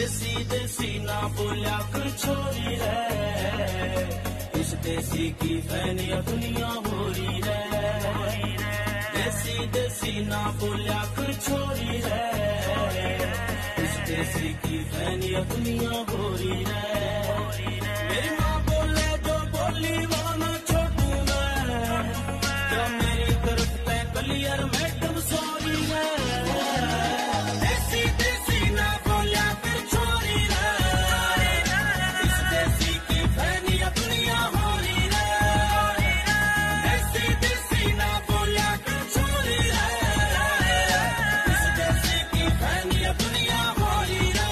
देसी देसी ना बोलिया कर छोरी रे, इस देसी की फैनिया दुनिया हो रही रे। देसी देसी ना बोलिया कर छोरी रे, इस देसी की फैनिया दुनिया हो रही रे। मेरी माँ बोले जो बोली वो ना छोड़ू मैं, क्या मेरी तरफ पे क्लियर मैडम सॉरी रे। देसी देसी ना बोलिया कर छोरी रे, इस देसी की फैनिया दुनिया हो रही रे। देसी देसी ना बोलिया कर छोरी रे, इस देसी की फैनिया दुनिया हो रही रे।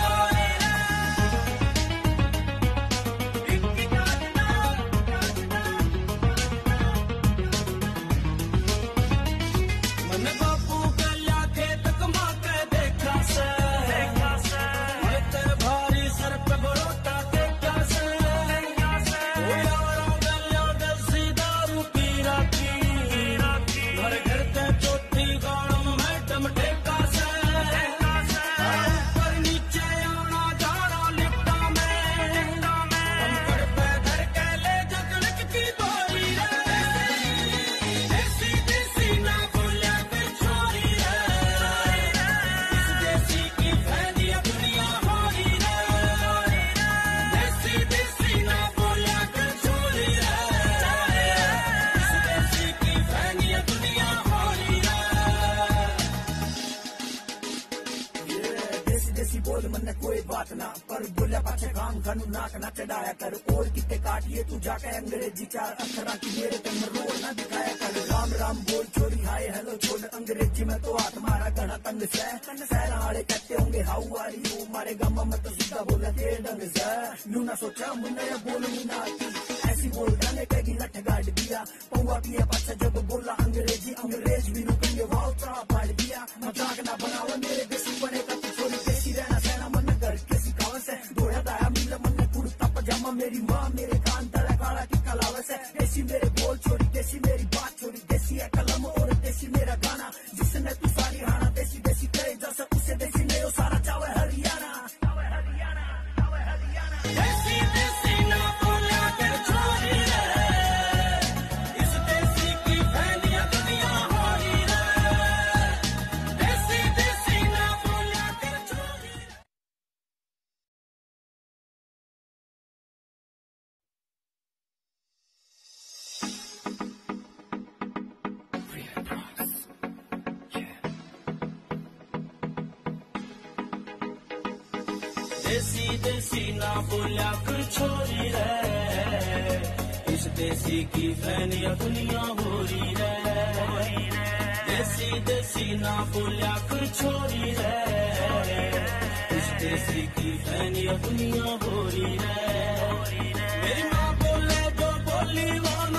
मन बापू गल्या खेत कमा के देखा से, इतने भारी सर पे बरोटा देखा से। ओ यारों गल्या देसी दारू पी राखी, घर घर ते चौथी गाड़म मैडम ठेका से। ऊपर नीचे आना जाना लिफ्टा में, कंकड़ पे धर के ले जगलक की बोरी रे। देसी देसी ना बोलिया कर छोरी रे, इस देसी की फैनिया दुनिया हो रही रे। देसी देसी ना बोलिया कर छोरी रे, इस देसी की फैनिया दुनिया हो रही रे। देसी देसी बोल मन कोई बात ना, पर बोलिया पाछे काम खानू नाक ना चढ़ाया कर। और कितने काटिए तू जाके अंग्रेजी चार अक्षरा की मेरे तन रोड ना दिखाया कर। राम राम बोल छोरी हाय हेलो छोड़ अंग्रेजी में तो हाथ मारा घना तंग से। सहरा वाले कहते होंगे हाउ आर यू, मारे गामा में तो सीधा बोला तेरे ढंग से। नू ना सोचा मुन्ना या बोलूं ना आती, ऐसी बोल डाले कहीं लठ गाड़ दिया। पौवा पिया पाछा जब बोला अंग्रेजी, अंग्रेज भी रुकेंगे वाव चा फाड़ दिया। मजाक ना बनाओ मेरे देसी बने का तू छोरी, देसी रहना सहना मन घर के सिखावस है। दौड़ा दाया मिला मन कुर्ता पजामा, मेरी माँ मेरे कान तला काला की कलावस है। देसी मेरे बोल छोरी, देसी मेरी बात छोरी, देसी है कलम और देसी मेरा गाना। जिसने तू सारी हाना देसी देसी करे जैसे उसे देसी नहीं हो सारा चावे हरियाणा। देसी देसी ना बोलिया कर छोरी रे, इस देसी की फैनिया दुनिया हो रही रे। देसी देसी ना बोलिया कर छोरी रे। देसी देसी ना बोलिया कर छोरी रे, इस देसी की फैनिया दुनिया हो रही रे। देसी देसी ना बोलिया कर छोरी रे, इस देसी की फैनिया दुनिया हो रही रे। मेरी माँ बोले जो बोली वो